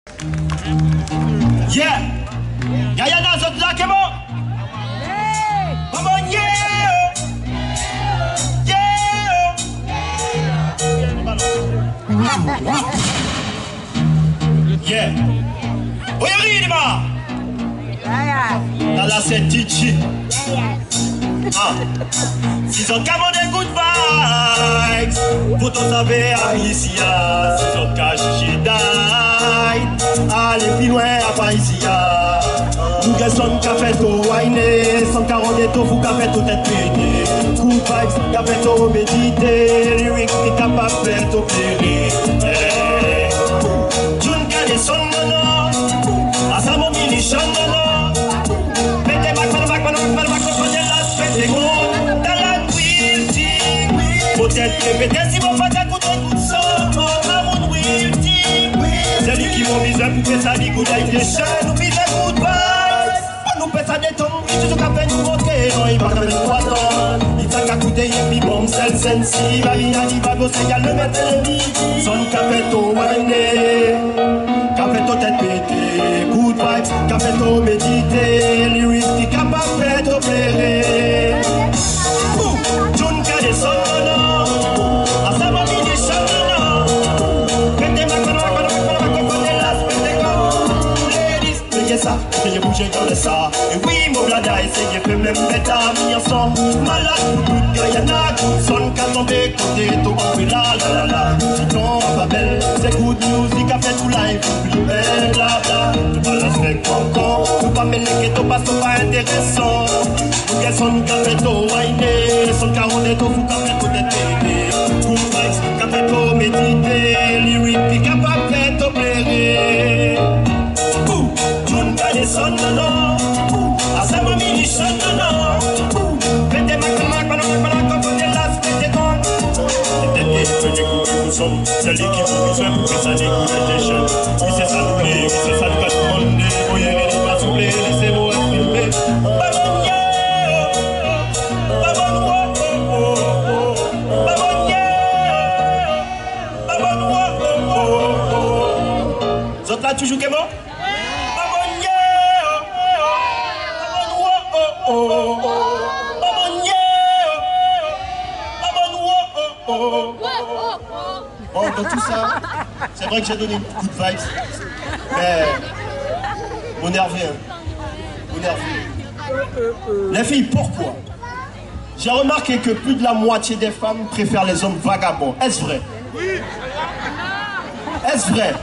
Yeah! Y'a dans autres là, que bon? Maman, yeah! Yeah! Yeah! Oui, Rima! Dans la cette Tichi. Si on camon des good vibes, pour tout savoir ici, si on cache die, allez plus loin à pas ici. Nous gagnons café to wine, 140 et tout, vous café tout est pété. Good vibes, café to méditer, lyrics qui capable de faire tout plaire. June garde son non, à sa mobile chante non. Mettez back, peut-être répéter si mon frère écoute un coup de sang, Maroon will team. C'est lui qui m'ont mis un poupée, ça dit good vibration, nous pise un good vibes. Nous pèse à des tombes, il se capte nous montrer, non il va quand même 3 ans. Il s'en a coûté, il puis bombe, celle sensible, la vie a dit pas bosser, y'a le matin le midi. Son cafeto wine, cafeto tête pété, good vibes, cafeto méditer, lyrics qui capable de faire opérer. June Kade son ça, essayez bouger dans le ça. Et oui, mon blada, essayez fait même bêta, mis ensemble. Malade, tout le gars, y'en a, son qu'à tomber, côté, tout en fait la la la la. Sinon, pas belle, c'est good music, a fait tout live, plus belle, bla bla. Tout pas l'aspect encore, tout pas mêler que tout passe, tout pas intéressant. Tout gars, son qu'a fait tout wine, son qu'a rodé tout, vous qu'a fait tout détélé. Good vibes, qu'a fait tout méditer, lyric, qui capable de faire tout plaire. Son non, à sa mamie son non. Mettez ma c'est lui qui vous besoin pour que ça découvre des jeunes. Oui, c'est ça nous plaît, oui, c'est ça nous va tout demander. Oui, il va souffler, laissez-moi exprimer. Vous êtes là toujours que moi? Bon, dans tout ça, c'est vrai que j'ai donné beaucoup de vibes, mais vous nervez, hein. Vous nervez. Les filles, pourquoi? J'ai remarqué que plus de la moitié des femmes préfèrent les hommes vagabonds. Est-ce vrai? Est-ce vrai?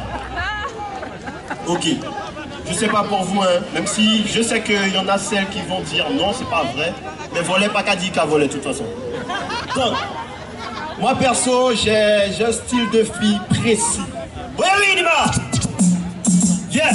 Ok. Je sais pas pour vous, hein, même si je sais qu'il y en a celles qui vont dire non, c'est pas vrai, mais voler pas qu'à dire qu'à voler de toute façon. Donc, moi perso, j'ai un style de fille précis. Oui, Dima! Yeah!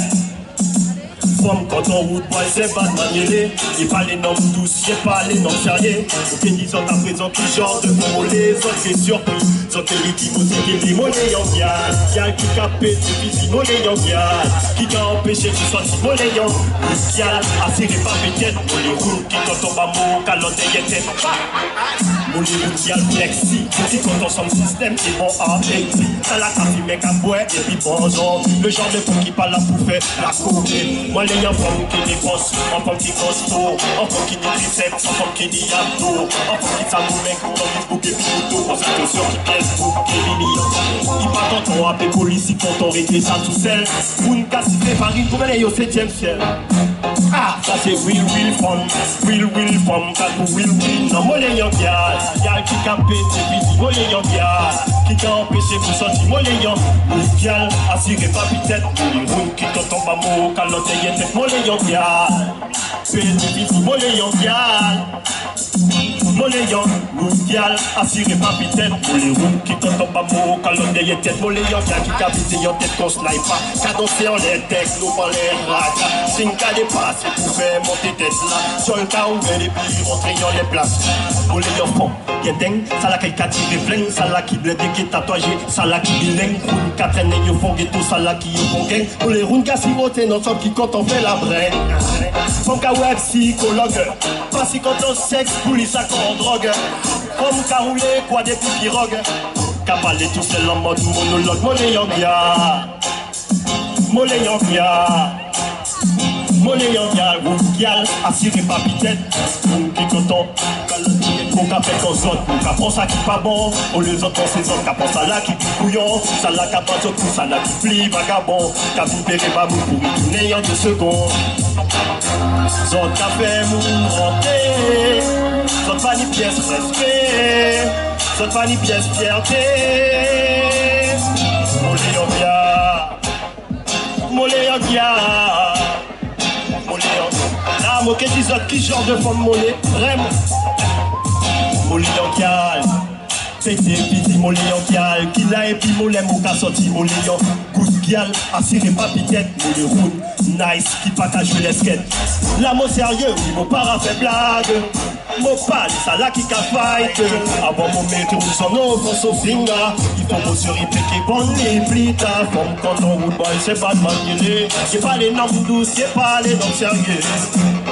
Comme quand on route, boy, c'est pas de manier. Il parle les noms douces, il parle les noms charriers. Ok, disons à présent qui genre de mollet, soit c'est surpris. Soit les qui vous dit qu'il est mollet en viande. Y'a qui capé, c'est visi mollet en viande. Qui t'a empêché de sortir mollet en viande. Assuré pas peut-être, mollet roule qui quand on va mou, calendrier tête. Mollet mondial flexi. Si quand on somme système, ils vont en écrit. Ça la café, mec à boire, et puis bonjour. Le genre de fou qui parle là pour faire la courée. Moi les enfants qui défoncent, enfants qui costaud, enfants qui dit triceps, enfants qui dit abdos, enfants qui s'amourent mec, on dit bouquet photo, on fait que sur qui pièce pour qui ligne. Il pas quand on appelle police, il quand on règle ça tout seul. Pour une casse de farine, pour aller au 7e ciel. Ah, ça c'est real fun, ça pour real. Non, moi les young y'a qui campé, c'est busy, moi les young qui t'a empêché pour sortir, moi les young gal, assuré pas peut-être, les roues qui t'ont tombé à mot, calotte et tête, moi les young gal, petit busy, moi les young gal. Moléon, mondial, assuré pas peut-être pour les roues qui t'ont pas beau, calendrier tête, moléon, qui capite en tête qu'on sniper, cadencé en les textes, nous pas les ragas, c'est une cas de passe pour faire monter tête là, sur le cas ouvert et puis rentrer dans les places. Moléon fond, qui est dingue, ça là qui tiré flingue, ça là qui bled qui est tatouagé, ça là qui bilingue, pour une quatrième et yo font ghetto, ça là qui yo font gang, pour les roues qui siroté, non sommes qui quand on fait la braine. Font qu'à web psychologue, pas si quand on sexe, police à en drogue, comme qu'a roulé quoi des petits pirogues, qu'a parlé tout seul en mode monologue, monnaie en gars, Molé Yankia. Molé Yankia, vous gyal, assuré papi tête. Vous qui content. Pour qu'à faire qu'aux autres, pour qu'à penser à qui pas bon. Au lieu d'autres, c'est autres, qu'à penser à là qui couillon. Ça là qu'à pas d'autres, ça là qui plie, vagabond. Qu'à vous payer pas vous pour y tourner en 2 secondes. Zot qu'a fait monter. Zot pas ni pièce respect. Zot pas ni pièce fierté. Molé Yankia. Molé Yankia. Molé Yankia. Là, moqué des autres, qui genre de femme molé. Vraiment. Molé Yankia, pété piti molé Yankia, qui l'a et puis molé mouka sorti molé Yankia, goût gyal, assuré papi tête, molé roule, nice, qui pas qu'à jouer l'esquette. Là, mon sérieux, il m'a pas fait blague, mon pal, ça là qui qu'a fight. Avant mon métier, son nom, son finger, il faut qu'on se répéter, bon, les plitas, comme quand on roule boy, c'est pas de manier, c'est pas les noms douces, c'est pas les noms sérieux.